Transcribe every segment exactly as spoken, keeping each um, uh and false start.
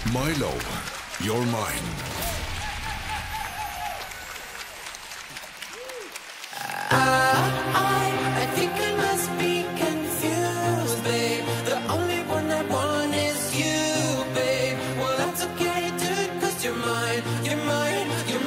Milo, you're mine. I, I think I must be confused, babe. The only one I want is you, babe. Well, that's okay, dude, cause you're mine, you're mine, you're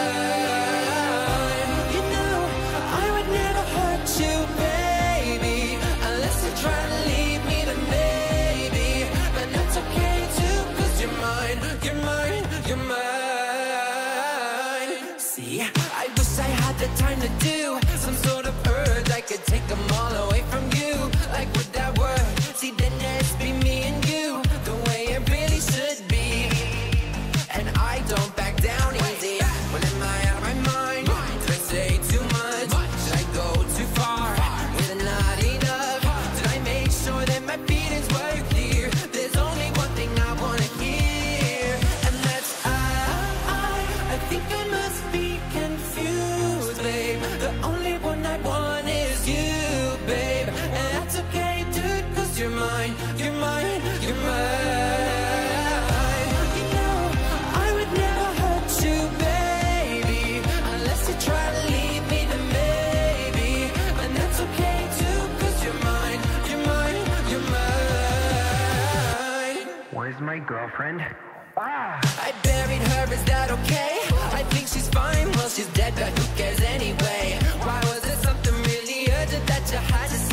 mine. You know, I would never hurt you, baby, unless you try to leave me, then maybe. But that's okay, too, cause you're mine, you're mine, you're mine. See, I wish I had the time to do some sort of urge, I could take them all away from you. Like would that work? See, then it's be me and you, the way it really should be. And I don't back down easy. Well, am I out of my mind? Did I say too much? Should I go too far? Was it not enough? Did I make sure that my feelings were clear? There's only one thing I wanna hear, and that's I, I, I think I must be confused, babe. The only one I want is you, babe. And that's okay, dude, cause you're mine, you're mine, you're mine. You know, I would never hurt you, baby, unless you try to leave me, then maybe. And that's okay, too, cause you're mine, you're mine, you're mine. Where's my girlfriend? Ah! I buried her, is that okay? I think she's fine, well she's dead, but who cares anyway? Why was it something really urgent that you had to say?